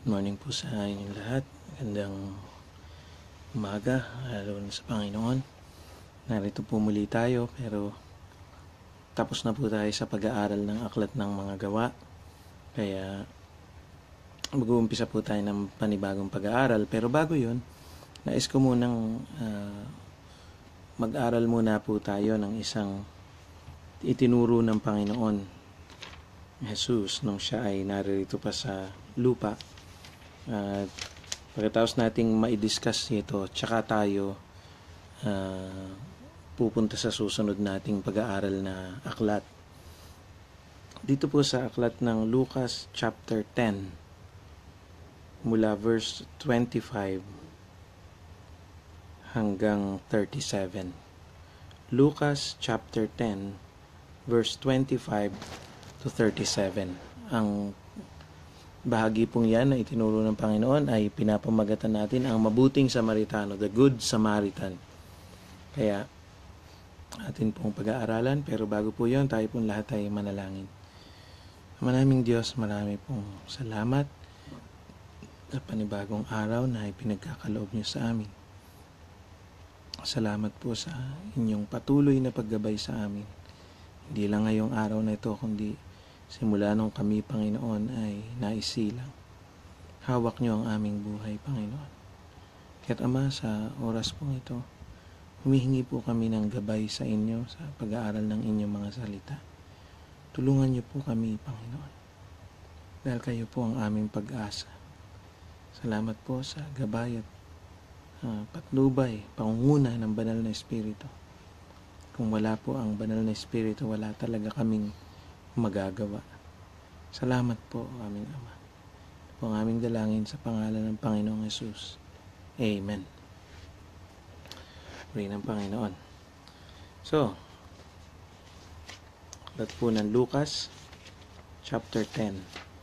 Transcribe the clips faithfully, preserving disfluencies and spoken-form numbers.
Good morning po sa inyong lahat. Magandang umaga, lalo na sa Panginoon. Narito po muli tayo, pero tapos na po tayo sa pag-aaral ng aklat ng mga gawa. Kaya mag-uumpisa po tayo ng panibagong pag-aaral. Pero bago yun, nais ko munang uh, mag-aral muna po tayo ng isang itinuro ng Panginoon Jesus nung siya ay naririto pa sa lupa. At uh, pagkatapos nating ma-discuss ito, tsaka tayo uh, pupunta sa susunod nating pag-aaral na aklat. Dito po sa aklat ng Lucas chapter ten, mula verse twenty-five hanggang thirty-seven. Lucas chapter ten, verse twenty-five to thirty-seven. Ang bahagi pong yan na itinuro ng Panginoon ay pinapamagatan natin ang Mabuting Samaritano, the Good Samaritan. Kaya atin pong pag-aaralan, pero bago po yun, tayo pong lahat ay manalangin. Maraming Diyos, marami pong salamat sa panibagong araw na ipinagkakaloob niyo sa amin. Salamat po sa inyong patuloy na paggabay sa amin. Hindi lang ngayong araw na ito, kundi simula nung kami, Panginoon, ay naisilang. Hawak niyo ang aming buhay, Panginoon. Kaya't Ama, sa oras pong ito, humihingi po kami ng gabay sa inyo sa pag-aaral ng inyong mga salita. Tulungan niyo po kami, Panginoon. Dahil kayo po ang aming pag-asa. Salamat po sa gabay at uh, patnubay, pangunguna ng Banal na Espiritu. Kung wala po ang Banal na Espiritu, wala talaga kaming magagawa. Salamat po, aming Ama. Ito po ang aming dalangin sa pangalan ng Panginoong Jesus. Amen. Pray ng Panginoon. So, aklat po ng Lucas, chapter ten.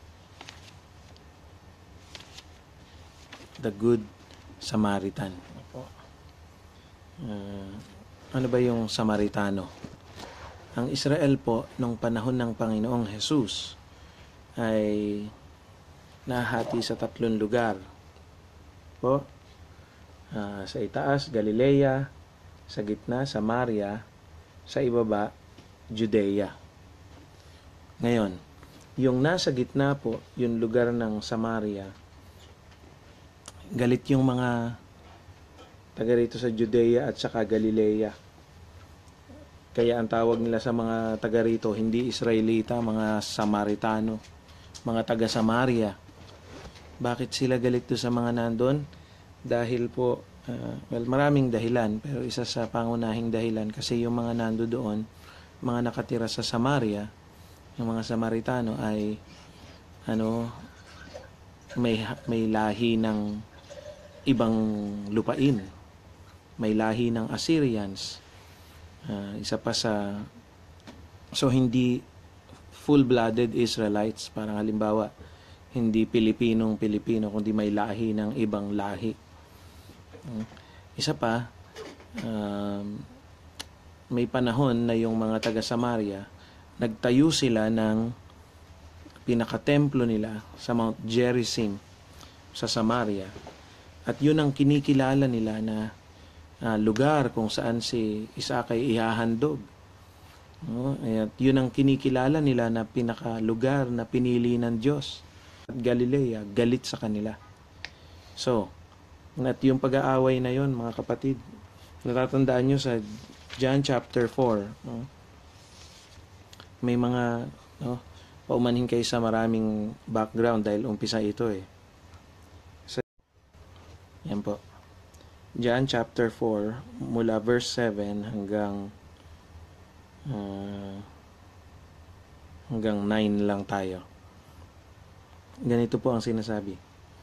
The Good Samaritan. Uh, ano ba yung Samaritano? Ang Israel po, nung panahon ng Panginoong Jesus, ay nahati sa tatlong lugar. Po, uh, sa itaas, Galilea; sa gitna, Samaria; sa ibaba, Judea. Ngayon, yung nasa gitna po, yung lugar ng Samaria, galit yung mga taga rito sa Judea at saka Galilea. Kaya ang tawag nila sa mga taga rito, hindi Israelita, mga Samaritano, mga taga Samaria. Bakit sila galit doon sa mga nandun? Dahil po, uh, well, maraming dahilan, pero isa sa pangunahing dahilan, kasi yung mga nando doon, mga nakatira sa Samaria, yung mga Samaritano ay, ano, may, may lahi ng ibang lupain. May lahi ng Assyrians. Uh, isa pa sa, so hindi full-blooded Israelites, parang halimbawa, hindi Pilipinong Pilipino, kundi may lahi ng ibang lahi. Uh, isa pa, um, may panahon na yung mga taga-Samaria, nagtayo sila ng pinakatemplo nila sa Mount Gerizim sa Samaria. At yun ang kinikilala nila na Uh, lugar kung saan si Isaac ay ihahandog. No? At yun ang kinikilala nila na pinakalugar na pinili ng Diyos. At Galilea, galit sa kanila. So, at yung pag-aaway na yun, mga kapatid, natatandaan nyo sa John chapter four, no? May mga, no, paumanhin kayo sa maraming background dahil umpisa ito eh. So, yan po. John chapter four, mula verse seven hanggang uh, hanggang nine lang tayo. Ganito po ang sinasabi.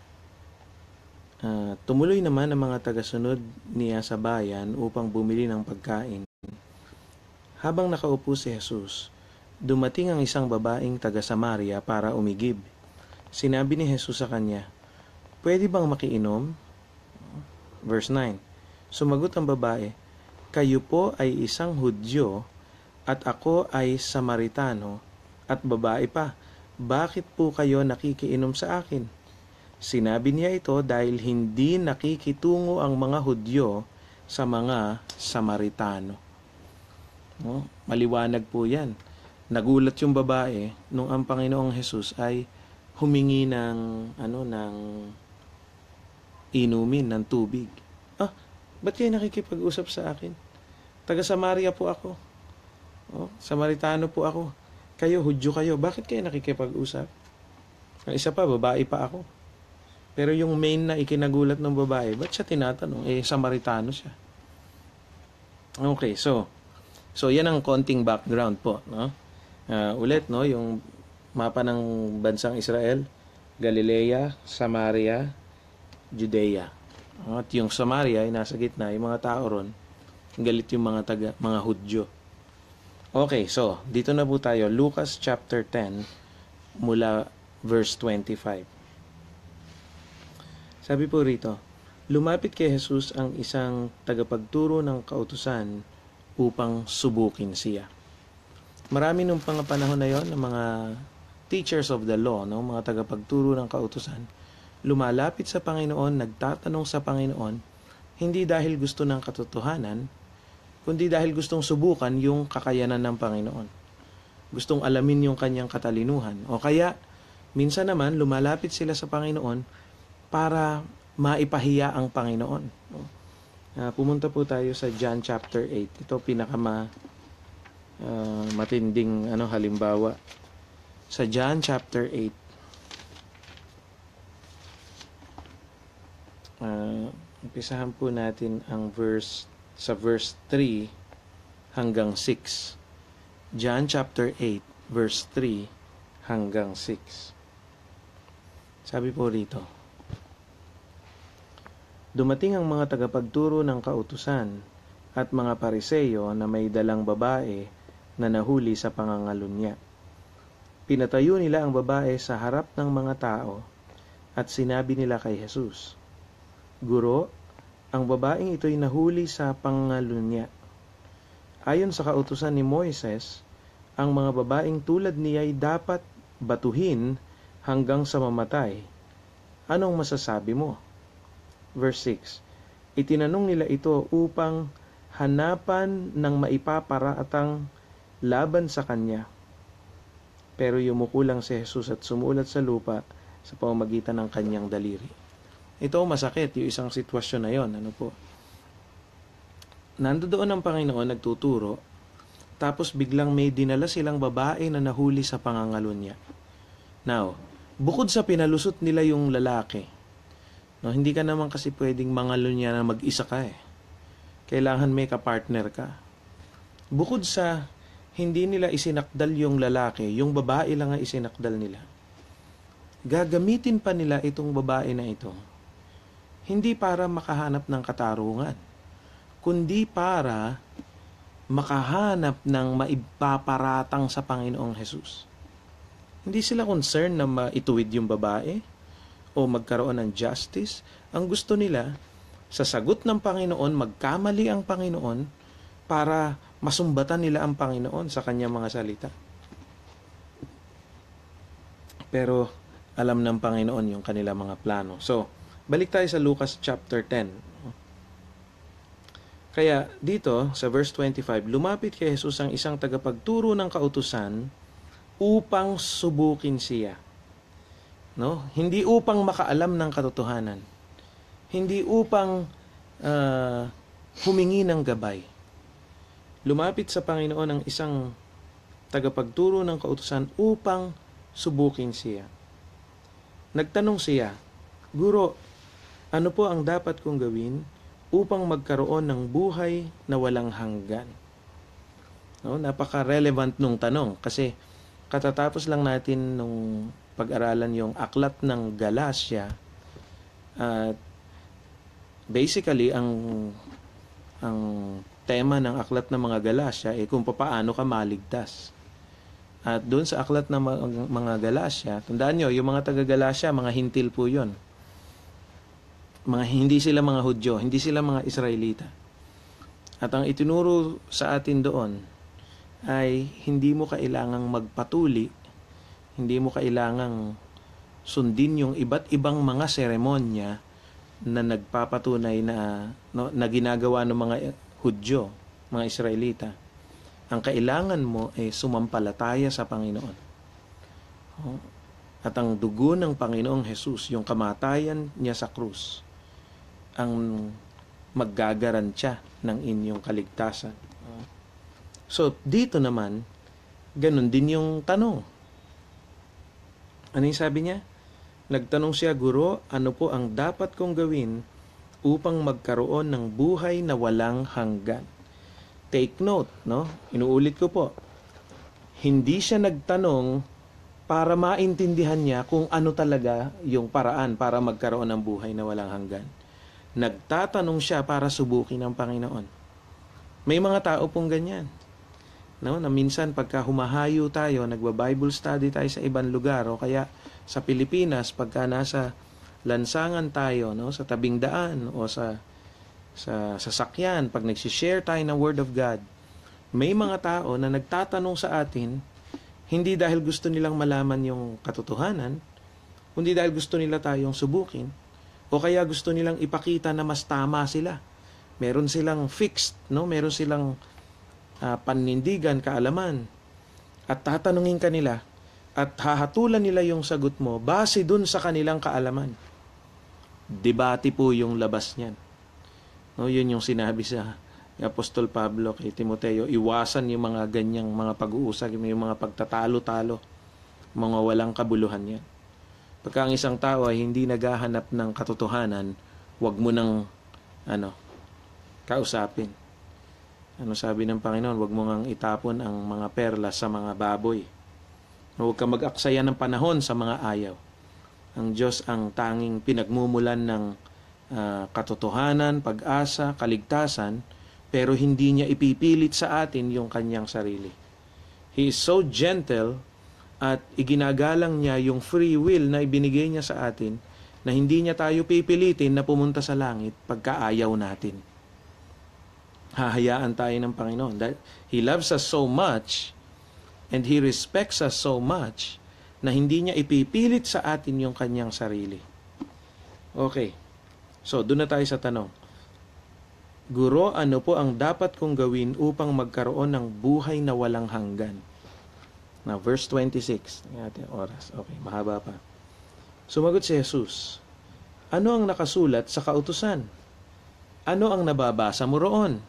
Uh, tumuloy naman ang mga tagasunod niya sa bayan upang bumili ng pagkain. Habang nakaupo si Jesus, dumating ang isang babaeng taga-Samaria para umigib. Sinabi ni Jesus sa kanya, "Pwede bang makiinom?" Verse nine. Sumagot ang babae, "Kayo po ay isang Hudyo at ako ay Samaritano at babae pa. Bakit po kayo nakikiinom sa akin? Sinabi niya ito dahil hindi nakikitungo ang mga Hudyo sa mga Samaritano. No? Maliwanag po yan. Nagulat yung babae nung ang Panginoong Hesus ay humingi ng, ano, ng inumin, ng tubig. Ah, ba't kayo nakikipag-usap sa akin? Taga Samaria po ako. Oh, Samaritano po ako. Kayo, Hudyo kayo. Bakit kayo nakikipag-usap? Ang isa pa, babae pa ako. Pero yung main na ikinagulat ng babae, ba't siya tinatanong? Eh, Samaritano siya. Okay, so, so yan ang konting background po, no? Uh, ulit, no, yung mapa ng bansang Israel, Galilea, Samaria, Judea. At yung Samaria ay nasa gitna, yung mga tao ron, galit yung mga taga, mga Hudyo. Okay, so, dito na po tayo, Lucas chapter ten, mula verse twenty-five. Sabi po rito, lumapit kay Jesus ang isang tagapagturo ng kautusan upang subukin siya. Marami nung mga panahon na yon ng mga teachers of the law, no, mga tagapagturo ng kautusan, lumalapit sa Panginoon, nagtatanong sa Panginoon, hindi dahil gusto ng katotohanan, kundi dahil gustong subukan yung kakayanan ng Panginoon. Gustong alamin yung kanyang katalinuhan. O kaya, minsan naman, lumalapit sila sa Panginoon para maipahiya ang Panginoon. Uh, pumunta po tayo sa John chapter eight. Ito pinakama uh, matinding ano halimbawa. Sa John chapter eight. Uh, umpisahan po natin ang verse sa verse three hanggang six. John chapter eight verse three hanggang six. Sabi po rito, dumating ang mga tagapagturo ng kautusan at mga pariseyo na may dalang babae na nahuli sa pangangalunya. Pinatayo nila ang babae sa harap ng mga tao at sinabi nila kay Jesus, Guro, ang babaeng ito'y nahuli sa pangangalunya. Ayon sa kautusan ni Moises, ang mga babaeng tulad niya'y dapat batuhin hanggang sa mamatay. Anong masasabi mo? Verse six. Itinanong nila ito upang hanapan ng maipaparatang laban sa kanya. Pero yumuko lang si Jesus at sumulat sa lupa sa pamamagitan ng kanyang daliri. Ito masakit, yung isang sitwasyon na yon. Ano po? Nandoon ang Panginoon nagtuturo, tapos biglang may dinala silang babae na nahuli sa pangangalunya. Now, bukod sa pinalusot nila yung lalaki, no, hindi ka naman kasi pwedeng mangalunya na mag-isa ka eh. Kailangan may kapartner ka. Bukod sa hindi nila isinakdal yung lalaki, yung babae lang ang isinakdal nila. Gagamitin pa nila itong babae na ito, hindi para makahanap ng katarungan, kundi para makahanap ng maipaparatang sa Panginoong Hesus. Hindi sila concerned na maituwid yung babae o magkaroon ng justice. Ang gusto nila, sa sagot ng Panginoon, magkamali ang Panginoon para masumbatan nila ang Panginoon sa kanyang mga salita. Pero alam ng Panginoon yung kanilang mga plano. So, balik tayo sa Lucas chapter ten. Kaya dito, sa verse twenty-five, lumapit kay Jesus ang isang tagapagturo ng kautusan upang subukin siya. No? Hindi upang makaalam ng katotohanan. Hindi upang uh, humingi ng gabay. Lumapit sa Panginoon ang isang tagapagturo ng kautusan upang subukin siya. Nagtanong siya, Guro, ano po ang dapat kong gawin upang magkaroon ng buhay na walang hanggan? No, napaka-relevant nung tanong kasi katatapos lang natin nung pag-aralan yung aklat ng Galasya at uh, basically ang ang tema ng aklat ng mga Galasya ay kung paano ka maligtas. At doon sa aklat ng mga Galasya, tandaan nyo, yung mga taga-Galasya, mga hintil po yun. Mga, hindi sila mga Hudyo, hindi sila mga Israelita. At ang itinuro sa atin doon ay hindi mo kailangang magpatuli, hindi mo kailangang sundin yung iba't ibang mga seremonya na nagpapatunay na, no, na ginagawa ng mga Hudyo, mga Israelita. Ang kailangan mo ay sumampalataya sa Panginoon. At ang dugo ng Panginoong Jesus, yung kamatayan niya sa krus, ang maggagarantiya ng inyong kaligtasan. So, dito naman, ganun din yung tanong. Ano yung sabi niya? Nagtanong siya, Guro, ano po ang dapat kong gawin upang magkaroon ng buhay na walang hanggan? Take note, no? Inuulit ko po. Hindi siya nagtanong para maintindihan niya kung ano talaga yung paraan para magkaroon ng buhay na walang hanggan. Nagtatanong siya para subukin ng Panginoon. May mga tao pong ganyan. No, na minsan pagka humahayo tayo, nagba-Bible study tayo sa ibang lugar o kaya sa Pilipinas pagka nasa lansangan tayo, no, sa tabing daan o sa sa sasakyan, pag nagsi-share tayo ng Word of God, may mga tao na nagtatanong sa atin hindi dahil gusto nilang malaman yung katotohanan, kundi dahil gusto nila tayong subukin o kaya gusto nilang ipakita na mas tama sila. Meron silang fixed, no, meron silang Uh, panindigan, kaalaman, at tatanungin ka nila at hahatulan nila yung sagot mo base dun sa kanilang kaalaman. Debate po yung labas niyan. No, yun yung sinabi sa Apostol Pablo kay Timoteo, iwasan yung mga ganyang mga pag-uusap, yung mga pagtatalo-talo, mga walang kabuluhan yan. Pagka ang isang tao ay hindi naghahanap ng katotohanan, wag mo nang ano, kausapin. Ano sabi ng Panginoon? Huwag mo ngang itapon ang mga perlas sa mga baboy. Huwag ka mag-aksaya ng panahon sa mga ayaw. Ang Diyos ang tanging pinagmumulan ng uh, katotohanan, pag-asa, kaligtasan, pero hindi niya ipipilit sa atin yung kanyang sarili. He is so gentle at iginagalang niya yung free will na ibinigay niya sa atin na hindi niya tayo pipilitin na pumunta sa langit pagka-ayaw natin. Hahayaan tayo ng Panginoon. He loves us so much and He respects us so much na hindi niya ipipilit sa atin yung kanyang sarili. Okay. So, doon na tayo sa tanong. Guro, ano po ang dapat kong gawin upang magkaroon ng buhay na walang hanggan? Now, verse twenty-six. Tingnan natin oras. Okay, mahaba pa. Sumagot si Jesus, ano ang nakasulat sa kautusan? Ano ang nababasa mo roon?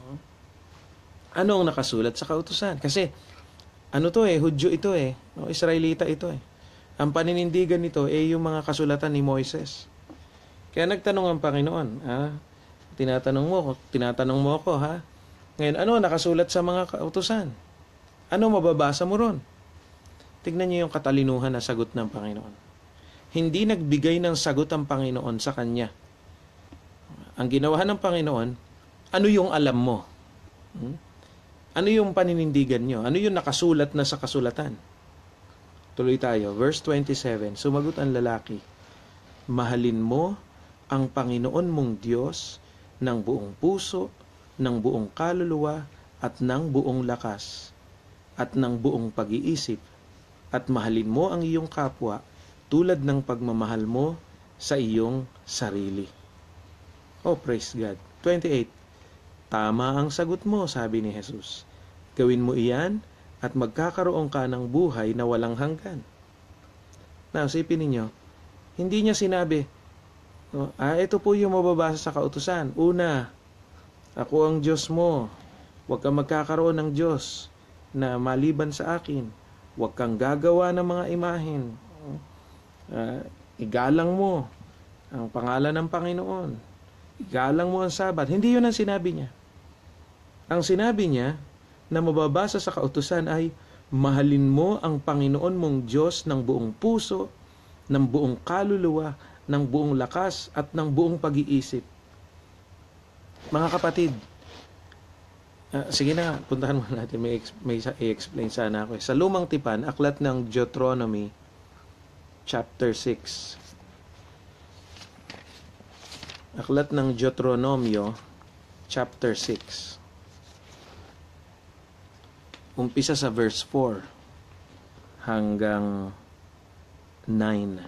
Ano ang nakasulat sa kautusan? Kasi, ano to eh, Hudyo ito eh. No, Israelita ito eh. Ang paninindigan nito eh yung mga kasulatan ni Moises. Kaya nagtanong ang Panginoon, ha? Tinatanong mo, tinatanong mo ako, ha? Ngayon, ano nakasulat sa mga kautusan? Ano mababasa mo ron? Tignan niyo yung katalinuhan na sagot ng Panginoon. Hindi nagbigay ng sagot ang Panginoon sa kanya. Ang ginawa ng Panginoon, ano yung alam mo? Hmm? Ano yung paninindigan nyo? Ano yung nakasulat na sa kasulatan? Tuloy tayo. Verse twenty-seven. Sumagot ang lalaki, mahalin mo ang Panginoon mong Diyos ng buong puso, ng buong kaluluwa, at ng buong lakas, at ng buong pag-iisip, at mahalin mo ang iyong kapwa tulad ng pagmamahal mo sa iyong sarili. Oh, praise God. twenty-eight. Tama ang sagot mo, sabi ni Jesus. Gawin mo iyan at magkakaroon ka ng buhay na walang hanggan. Now, isipin ninyo, hindi niya sinabi, no, ah, ito po yung mababasa sa kautusan. Una, ako ang Diyos mo. Huwag kang magkakaroon ng Diyos na maliban sa akin. Huwag kang gagawa ng mga imahen. Uh, igalang mo ang pangalan ng Panginoon. Igalang mo ang Sabat. Hindi yun ang sinabi niya. Ang sinabi niya na mababasa sa kautusan ay mahalin mo ang Panginoon mong Diyos ng buong puso, ng buong kaluluwa, ng buong lakas, at ng buong pag-iisip. Mga kapatid, uh, sige na, puntahan mo natin. May, may i-explain sana ako. Sa Lumang Tipan, aklat ng Deuteronomy, chapter six. Aklat ng Deuteronomio, chapter six. Umpisa sa verse four hanggang nine.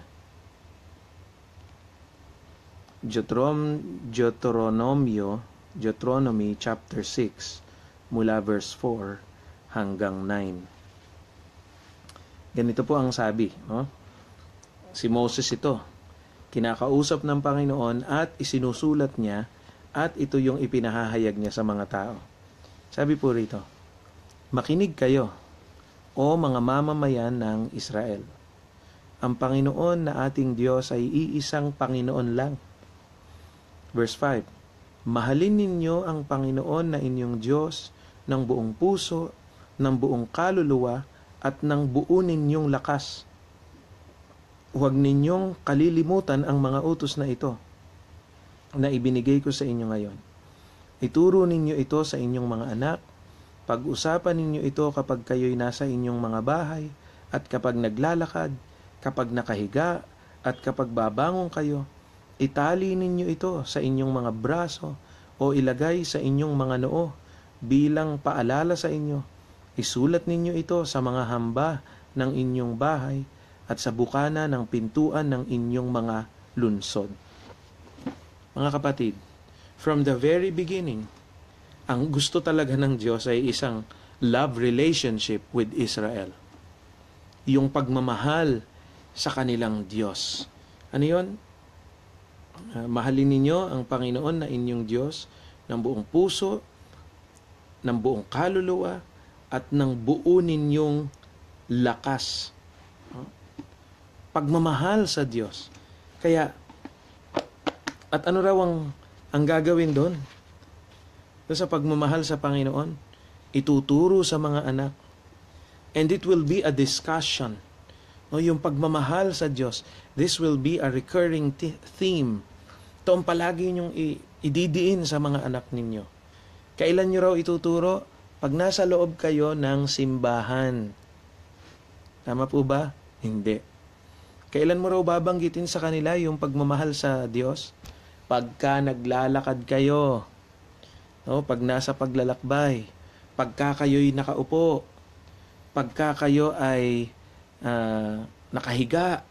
Deuteron Deuteronomio, Deuteronomy chapter six, mula verse four hanggang nine. Ganito po ang sabi, no? Si Moses ito, kinakausap ng Panginoon at isinusulat niya at ito yung ipinahahayag niya sa mga tao. Sabi po rito, makinig kayo, o mga mamamayan ng Israel. Ang Panginoon na ating Diyos ay iisang Panginoon lang. Verse five, mahalin ninyo ang Panginoon na inyong Diyos ng buong puso, ng buong kaluluwa, at ng buo ninyong lakas. Huwag ninyong kalilimutan ang mga utos na ito na ibinigay ko sa inyo ngayon. Ituro ninyo ito sa inyong mga anak, pag-usapan ninyo ito kapag kayo'y nasa inyong mga bahay, at kapag naglalakad, kapag nakahiga, at kapag babangon kayo. Itali ninyo ito sa inyong mga braso o ilagay sa inyong mga noo bilang paalala sa inyo. Isulat ninyo ito sa mga hamba ng inyong bahay at sa bukana ng pintuan ng inyong mga lunsod. Mga kapatid, from the very beginning, ang gusto talaga ng Diyos ay isang love relationship with Israel. Yung pagmamahal sa kanilang Diyos. Ano yun? Uh, mahalin ninyo ang Panginoon na inyong Diyos ng buong puso, ng buong kaluluwa, at ng buo ninyong lakas. Pagmamahal sa Diyos. Kaya, at ano raw ang, ang gagawin doon? Sa pagmamahal sa Panginoon, ituturo sa mga anak. And it will be a discussion. No, yung pagmamahal sa Diyos, this will be a recurring t- theme. Ito ang palagi nyong i- ididiin sa mga anak ninyo. Kailan nyo raw ituturo? Pag nasa loob kayo ng simbahan. Tama po ba? Hindi. Kailan mo raw babanggitin sa kanila yung pagmamahal sa Diyos? Pagka naglalakad kayo. No, pag nasa paglalakbay. Pagka kayo'y nakaupo. Pagka kayo ay uh, nakahiga.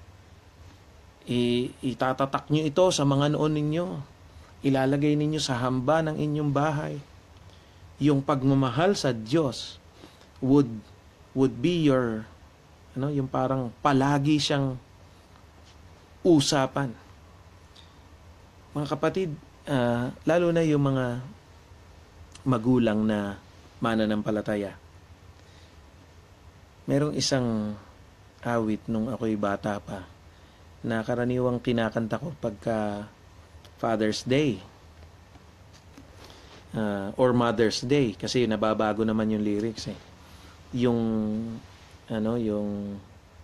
I- itatatak nyo ito sa mga noon ninyo. Ilalagay ninyo sa hamba ng inyong bahay. Yung pagmamahal sa Diyos would would be your ano, yung parang palagi siyang usapan. Mga kapatid, uh, lalo na yung mga magulang na mananampalataya. Merong isang awit nung ako'y bata pa na karaniwang kinakanta ko pagka Father's Day. Uh, or Mother's Day kasi nababago naman yung lyrics eh. Yung ano yung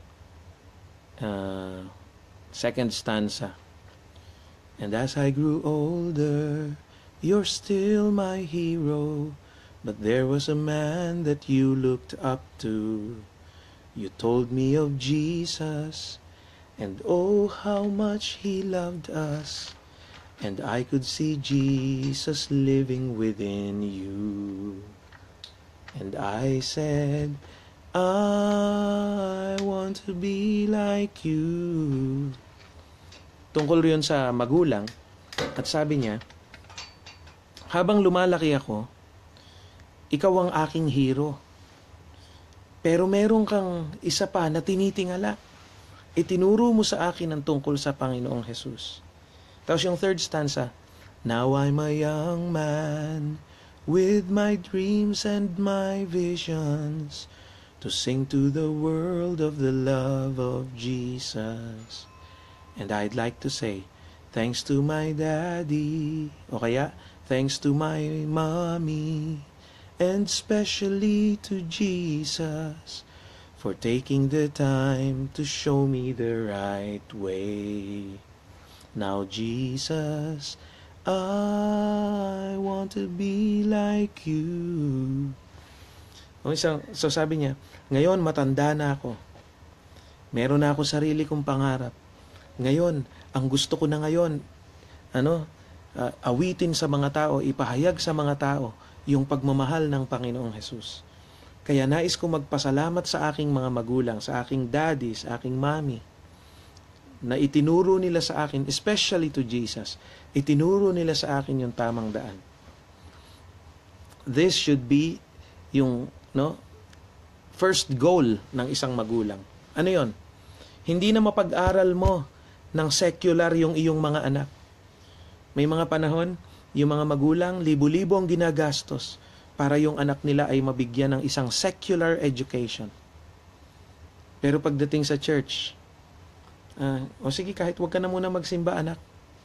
uh, second stanza. And as I grew older, you're still my hero, but there was a man that you looked up to. You told me of Jesus, and oh how much he loved us. And I could see Jesus living within you. And I said, I want to be like you. Tungkol yun sa magulang. At sabi niya, habang lumalaki ako, ikaw ang aking hero. Pero meron kang isa pa na tinitingala. Itinuro mo sa akin ang tungkol sa Panginoong Jesus. Tapos yung third stanza, now I'm a young man with my dreams and my visions to sing to the world of the love of Jesus. And I'd like to say, thanks to my daddy, o kaya, thanks to my mommy, and especially to Jesus for taking the time to show me the right way. Now, Jesus, I want to be like you. So, so sabi niya, ngayon matanda na ako. Meron na ako sarili kong pangarap. Ngayon, ang gusto ko na ngayon, ano, uh, awitin sa mga tao, ipahayag sa mga tao yung pagmamahal ng Panginoong Jesus. Kaya nais ko magpasalamat sa aking mga magulang, sa aking daddy, sa aking mommy, na itinuro nila sa akin, especially to Jesus, itinuro nila sa akin yung tamang daan. This should be yung no first goal ng isang magulang. Ano yon? Hindi na mapag-aral mo ng secular yung iyong mga anak. May mga panahon, yung mga magulang, libo-libo ang ginagastos para yung anak nila ay mabigyan ng isang secular education. Pero pagdating sa church, uh, o sige, kahit wag ka na muna magsimba, anak.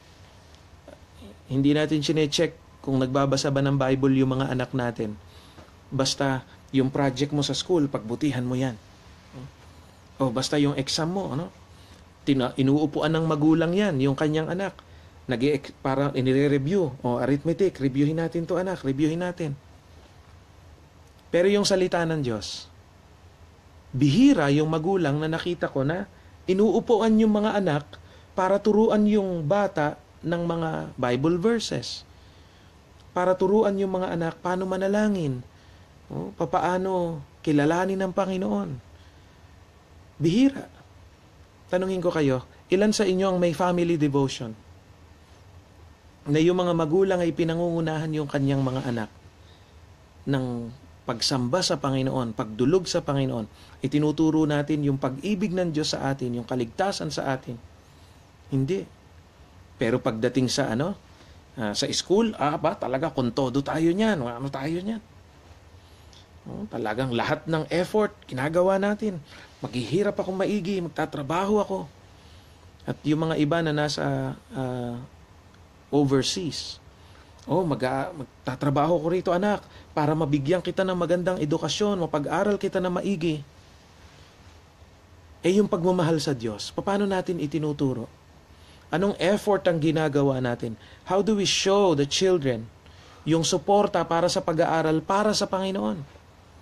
Hindi natin sine-check kung nagbabasa ba ng Bible yung mga anak natin. Basta yung project mo sa school, pagbutihan mo yan. O basta yung exam mo, ano? Tina, inuupuan ng magulang yan, yung kanyang anak. Nag- para inire-review. O arithmetic, reviewin natin to anak, reviewin natin. Pero yung salita ng Diyos, bihira yung magulang na nakita ko na inuupuan yung mga anak para turuan yung bata ng mga Bible verses. Para turuan yung mga anak paano manalangin. O, papaano kilalanin ng Panginoon. Bihira. Tanungin ko kayo, ilan sa inyo ang may family devotion? Na yung mga magulang ay pinangungunahan yung kanyang mga anak ng pagsamba sa Panginoon, pagdulog sa Panginoon. Itinuturo natin yung pag-ibig ng Diyos sa atin, yung kaligtasan sa atin. Hindi. Pero pagdating sa ano, uh, sa school, ah ba, talaga kung todo tayo niyan, ano tayo niyan. Oh, talagang lahat ng effort, ginagawa natin. Maghihirap akong maigi, magtatrabaho ako. At yung mga iba na nasa uh, overseas, oh, mag, magtatrabaho ko rito anak, para mabigyan kita ng magandang edukasyon, mapag-aral kita na maigi. Eh yung pagmamahal sa Diyos, paano natin itinuturo? Anong effort ang ginagawa natin? How do we show the children yung suporta para sa pag-aaral, para sa Panginoon?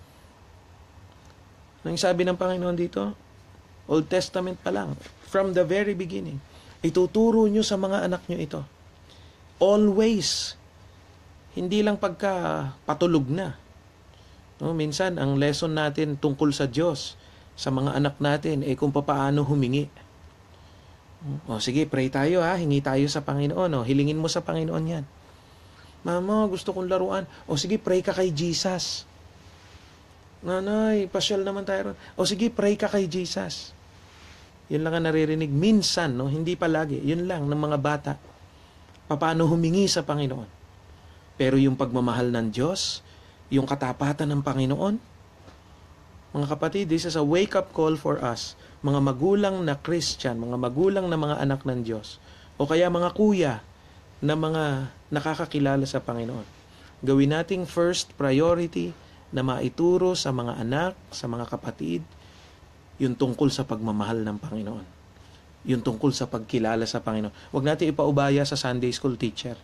Nang sabi ng Panginoon dito, Old Testament pa lang, from the very beginning, ituturo nyo sa mga anak nyo ito. Always. Hindi lang pagka patulog na. No, minsan, ang lesson natin tungkol sa Diyos, sa mga anak natin, eh kung paano humingi. O sige, pray tayo ha, hingi tayo sa Panginoon. O, hilingin mo sa Panginoon yan. Mama, gusto kong laruan. O sige, pray ka kay Jesus. Nanay, pasyal naman tayo ron. O sige, pray ka kay Jesus. Yun lang ang naririnig. Minsan, no, hindi palagi. Yun lang ng mga bata. Paano humingi sa Panginoon. Pero yung pagmamahal ng Diyos, yung katapatan ng Panginoon, mga kapatid, this is a wake-up call for us. Mga magulang na Christian, mga magulang na mga anak ng Diyos, o kaya mga kuya na mga nakakakilala sa Panginoon. Gawin nating first priority na maituro sa mga anak, sa mga kapatid, yung tungkol sa pagmamahal ng Panginoon. Yung tungkol sa pagkilala sa Panginoon. Huwag natin ipaubaya sa Sunday school teacher.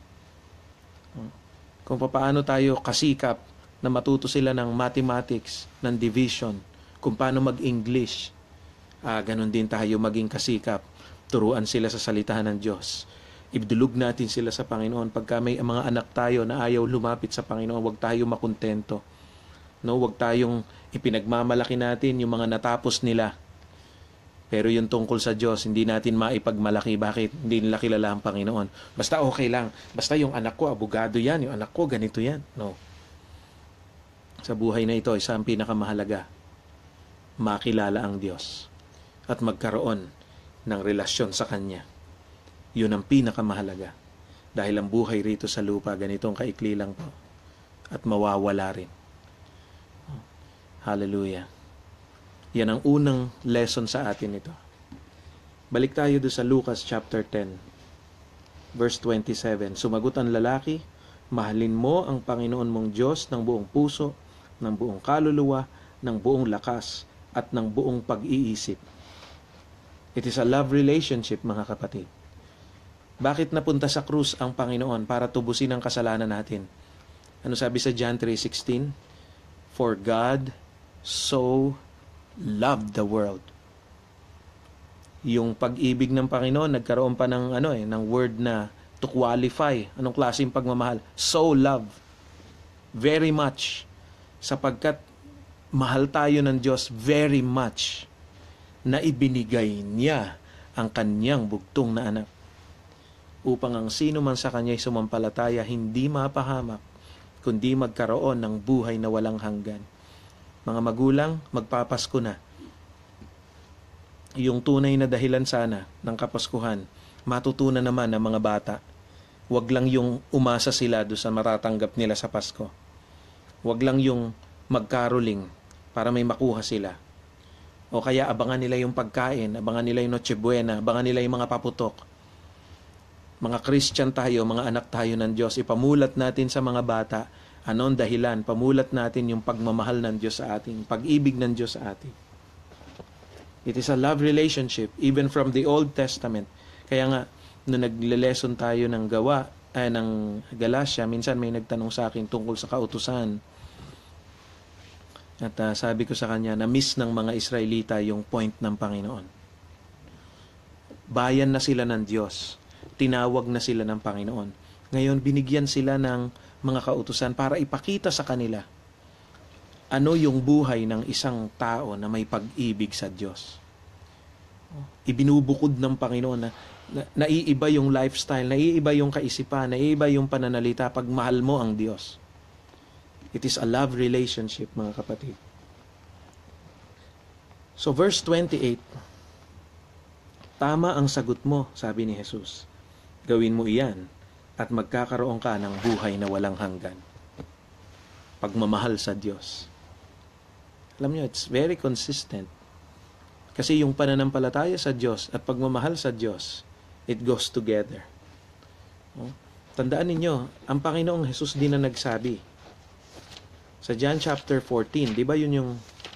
Kung paano tayo kasikap na matuto sila ng mathematics, ng division, kung paano mag-English. Ah, ganun din tayo maging kasikap. Turuan sila sa salita ng Diyos. Ibdulog natin sila sa Panginoon. Pagka may mga anak tayo na ayaw lumapit sa Panginoon, huwag tayo makontento. No, huwag tayong ipinagmamalaki natin yung mga natapos nila. Pero yung tungkol sa Diyos, hindi natin maipagmalaki. Bakit? Hindi nila kilala ang Panginoon. Basta okay lang. Basta yung anak ko, abogado yan. Yung anak ko, ganito yan. No. Sa buhay na ito, isa ang pinakamahalaga. Makilala ang Diyos. At magkaroon ng relasyon sa Kanya. Yun ang pinakamahalaga. Dahil ang buhay rito sa lupa, ganitong kaikli lang po. At mawawala rin. Hallelujah. Yan ang unang lesson sa atin ito. Balik tayo doon sa Lucas chapter ten, verse twenty-seven. Sumagot ang lalaki, mahalin mo ang Panginoon mong Diyos ng buong puso, ng buong kaluluwa, ng buong lakas, at ng buong pag-iisip. It is a love relationship, mga kapatid. Bakit napunta sa krus ang Panginoon? Para tubusin ang kasalanan natin. Ano sabi sa John three sixteen? For God so loved the world. Yung pag-ibig ng Panginoon, nagkaroon pa ng, ano eh, ng word na to qualify. Anong klaseng pagmamahal? So love. Very much. Sapagkat mahal tayo ng Diyos very much na ibinigay niya ang kanyang bugtong na anak, upang ang sino man sa kanya'y sumampalataya hindi mapahamak, kundi magkaroon ng buhay na walang hanggan. Mga magulang, magpapasko na. Yung tunay na dahilan sana ng Kapaskuhan, matutunan naman ng mga bata. Huwag lang yung umasa sila doon sa matatanggap nila sa Pasko. Huwag lang yung magkaroling para may makuha sila. O kaya abangan nila yung pagkain, abangan nila yung Noche Buena, abangan nila yung mga paputok. Mga Christian tayo, mga anak tayo ng Diyos, ipamulat natin sa mga bata, anong dahilan, pamulat natin yung pagmamahal ng Diyos sa atin, pag-ibig ng Diyos sa atin. It is a love relationship, even from the Old Testament. Kaya nga, nung nagle-lesson tayo ng gawa, ay ng Galatia, minsan may nagtanong sa akin tungkol sa kautusan. At uh, sabi ko sa kanya, na-miss ng mga Israelita yung point ng Panginoon. Bayan na sila ng Diyos. Tinawag na sila ng Panginoon. Ngayon, binigyan sila ng mga kautusan para ipakita sa kanila ano yung buhay ng isang tao na may pag-ibig sa Diyos. Ibinubukod ng Panginoon na, na naiiba yung lifestyle, naiiba yung kaisipan, naiiba yung pananalita pag mahal mo ang Diyos. It is a love relationship, mga kapatid. So verse twenty-eight, tama ang sagot mo, sabi ni Jesus. Gawin mo iyan at magkakaroon ka ng buhay na walang hanggan. Pagmamahal sa Diyos. Alam niyo, it's very consistent. Kasi yung pananampalataya sa Diyos at pagmamahal sa Diyos, it goes together. Oh? Tandaan ninyo, ang Panginoong Jesus din na nagsabi. Sa John chapter fourteen, di ba yun yung,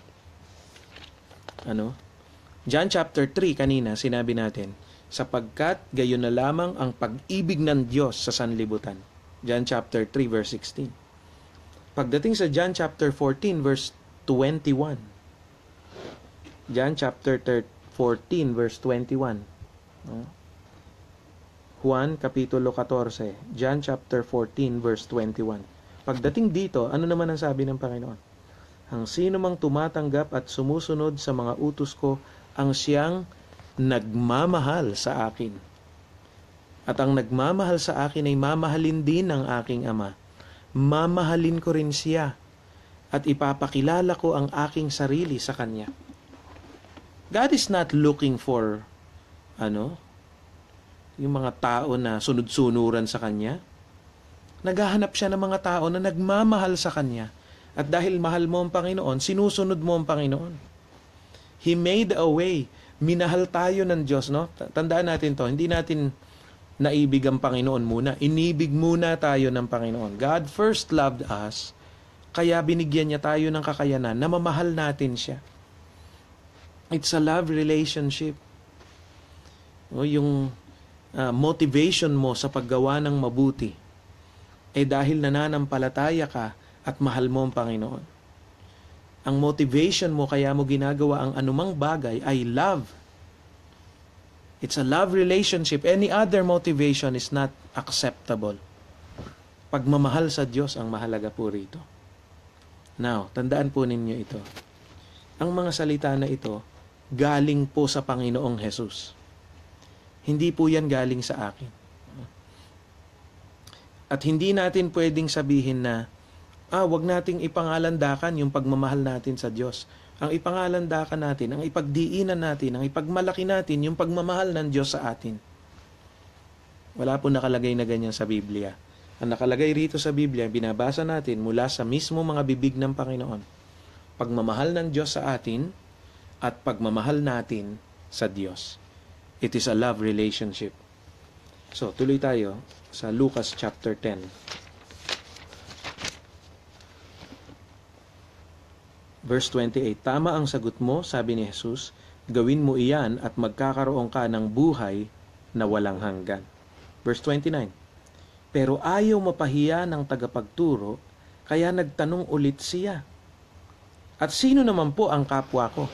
ano? John chapter three kanina, sinabi natin, sapagkat gayon na lamang ang pag-ibig ng Diyos sa sanlibutan. John chapter three, verse sixteen. Pagdating sa John chapter fourteen, verse twenty-one. John chapter fourteen, verse twenty-one. No? Juan, kapitulo fourteen. John chapter fourteen, verse twenty-one. Pagdating dito, ano naman ang sabi ng Panginoon? Ang sino mang tumatanggap at sumusunod sa mga utos ko, ang siyang nagmamahal sa akin. At ang nagmamahal sa akin ay mamahalin din ng aking Ama. Mamahalin ko rin siya at ipapakilala ko ang aking sarili sa Kanya. God is not looking for, ano, yung mga tao na sunod-sunuran sa Kanya. Naghahanap siya ng mga tao na nagmamahal sa Kanya. At dahil mahal mo ang Panginoon, sinusunod mo ang Panginoon. He made a way. Minahal tayo ng Diyos, no? Tandaan natin to, hindi natin naibig ang Panginoon muna. Inibig muna tayo ng Panginoon. God first loved us, kaya binigyan niya tayo ng kakayanan na mamahal natin siya. It's a love relationship. O, yung uh, motivation mo sa paggawa ng mabuti, eh dahil nananampalataya ka at mahal mo ang Panginoon. Ang motivation mo kaya mo ginagawa ang anumang bagay ay love. It's a love relationship. Any other motivation is not acceptable. Pagmamahal sa Diyos ang mahalaga po rito. Now, tandaan po ninyo ito. Ang mga salita na ito, galing po sa Panginoong Jesus. Hindi po yan galing sa akin. At hindi natin pwedeng sabihin na, ah, wag nating ipangalandakan yung pagmamahal natin sa Diyos. Ang ipangalandakan natin, ang ipagdiinan natin, ang ipagmalaki natin, yung pagmamahal ng Diyos sa atin. Wala po nakalagay na ganyan sa Biblia. Ang nakalagay rito sa Biblia, binabasa natin mula sa mismo mga bibig ng Panginoon. Pagmamahal ng Diyos sa atin at pagmamahal natin sa Diyos. It is a love relationship. So, tuloy tayo sa Lucas chapter ten. Verse twenty-eight, tama ang sagot mo, sabi ni Jesus, gawin mo iyan at magkakaroon ka ng buhay na walang hanggan. Verse twenty-nine, pero ayaw mapahiya ng tagapagturo, kaya nagtanong ulit siya, at sino naman po ang kapwa ko?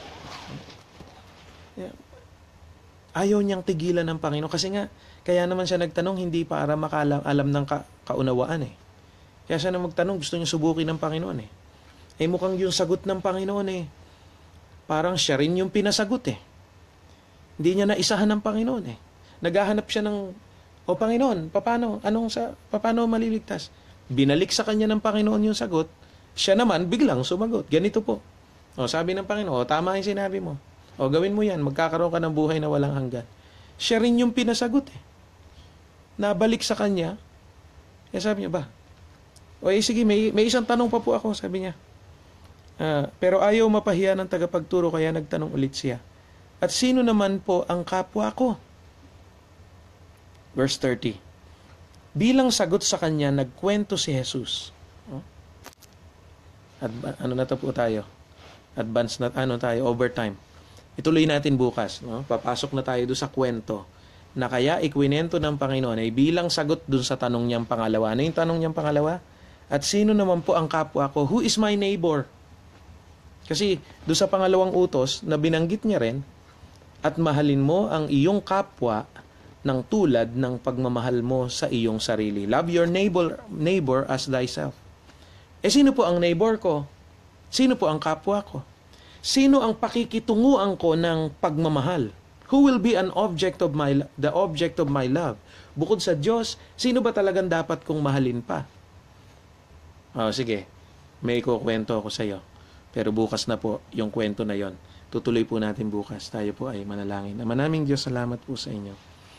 Ayaw niyang tigilan ng Panginoon, kasi nga, kaya naman siya nagtanong, hindi para makalam alam ng ka, kaunawaan eh. Kaya siya na magtanong, gusto niya subukin ng Panginoon eh. Eh mukhang yung sagot ng Panginoon eh, parang siya rin yung pinasagot eh. Hindi niya naisahan ng Panginoon eh. Naghahanap siya ng, o Panginoon, paano? Anong sa, paano maliligtas? Binalik sa kanya ng Panginoon yung sagot. Siya naman, biglang sumagot. Ganito po. O sabi ng Panginoon, o tama yung sinabi mo. O gawin mo yan, magkakaroon ka ng buhay na walang hanggan. Siya rin yung pinasagot eh. Nabalik sa kanya, eh sabi niya ba, o eh sige, may, may isang tanong pa po ako, sabi niya. Uh, pero ayaw mapahiya ng tagapagturo, kaya nagtanong ulit siya. At sino naman po ang kapwa ko? Verse thirty. Bilang sagot sa kanya, nagkwento si Jesus. Oh? Adva- ano na to po tayo? Advance na, ano tayo, overtime. Ituloy natin bukas. No? Papasok na tayo doon sa kwento na kaya ikwinento ng Panginoon ay bilang sagot doon sa tanong niyang pangalawa. Ano yung tanong niyang pangalawa? At sino naman po ang kapwa ko? Who is my neighbor? Kasi doon sa pangalawang utos na binanggit niya rin, at mahalin mo ang iyong kapwa ng tulad ng pagmamahal mo sa iyong sarili. Love your neighbor, neighbor as thyself. Eh sino po ang neighbor ko? Sino po ang kapwa ko? Sino ang pakikitunguan ko ng pagmamahal? Who will be an object of my the object of my love? Bukod sa Diyos, sino ba talagang dapat kong mahalin pa? Oh, sige. May kukwento ako sa iyo. Pero bukas na po yung kwento na yon. Tutuloy po natin bukas. Tayo po ay manalangin. Ama naming Diyos, salamat po sa inyo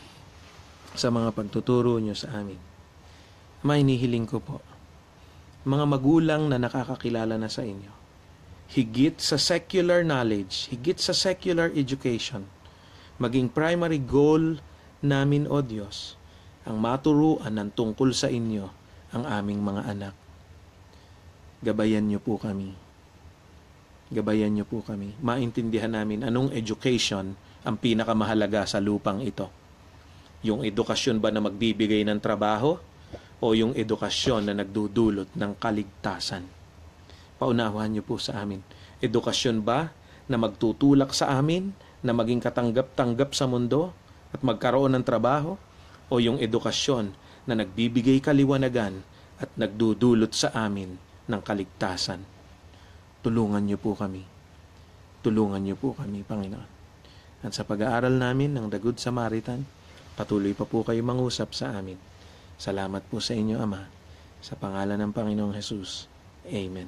sa mga pagtuturo nyo sa amin. Ama, hinihiling ko po, mga magulang na nakakakilala na sa inyo, higit sa secular knowledge, higit sa secular education, maging primary goal namin, O Diyos, ang maturuan ng tungkol sa inyo ang aming mga anak. Gabayan nyo po kami. Gabayan nyo po kami. Maintindihan namin anong education ang pinakamahalaga sa lupang ito. Yung edukasyon ba na magbibigay ng trabaho o yung edukasyon na nagdudulot ng kaligtasan? Paunawahan nyo po sa amin. Edukasyon ba na magtutulak sa amin na maging katanggap-tanggap sa mundo at magkaroon ng trabaho? O yung edukasyon na nagbibigay kaliwanagan at nagdudulot sa amin ng kaligtasan? Tulungan niyo po kami. Tulungan niyo po kami, Panginoon. At sa pag-aaral namin ng The Good Samaritan, patuloy pa po kayo mangusap sa amin. Salamat po sa inyo, Ama. Sa pangalan ng Panginoong Jesus. Amen.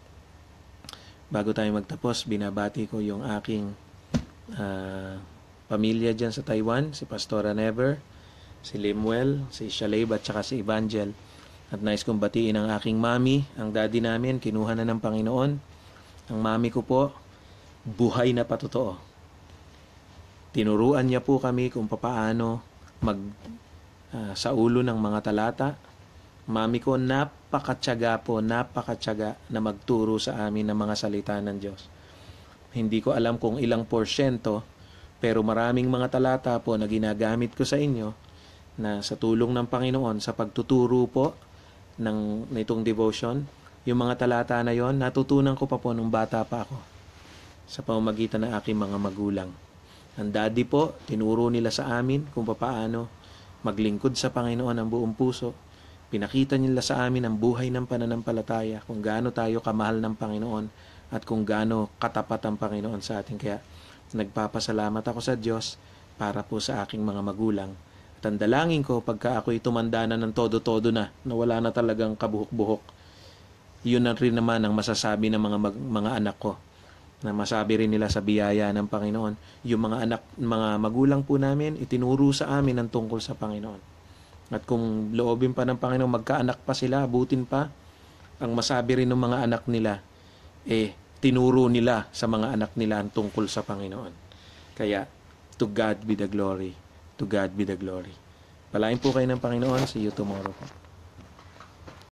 Bago tayo magtapos, binabati ko yung aking uh, pamilya dyan sa Taiwan, si Pastora Never, si Limuel, si Shaleb at saka si Evangel. At nais kong batiin ang aking mami, ang daddy namin, kinuha na ng Panginoon. Ang mami ko po, buhay na patotoo. Tinuruan niya po kami kung papaano mag uh, sa ulo ng mga talata. Mami ko, napakatyaga po, napakatyaga na magturo sa amin ng mga salita ng Diyos. Hindi ko alam kung ilang porsyento, pero maraming mga talata po na ginagamit ko sa inyo na sa tulong ng Panginoon sa pagtuturo po ng nitong devotion. Yung mga talata na yon, natutunan ko pa po nung bata pa ako sa pamamagitan ng aking mga magulang. Ang daddy po, tinuro nila sa amin kung paano maglingkod sa Panginoon ang buong puso. Pinakita nila sa amin ang buhay ng pananampalataya, kung gaano tayo kamahal ng Panginoon at kung gaano katapat ang Panginoon sa atin. Kaya nagpapasalamat ako sa Diyos para po sa aking mga magulang. At ang dalangin ko, pagka ako'y tumanda na ng todo-todo na, na wala na talagang kabuhok-buhok, yun na rin naman ang masasabi ng mga mag, mga anak ko, na masabi rin nila sa biyaya ng Panginoon. Yung mga anak, mga magulang po namin, itinuro sa amin ang tungkol sa Panginoon. At kung loobin pa ng Panginoon, magkaanak pa sila, abutin pa, ang masabi rin ng mga anak nila, eh, tinuro nila sa mga anak nila ang tungkol sa Panginoon. Kaya, to God be the glory. To God be the glory. Palain po kayo ng Panginoon. See you tomorrow po.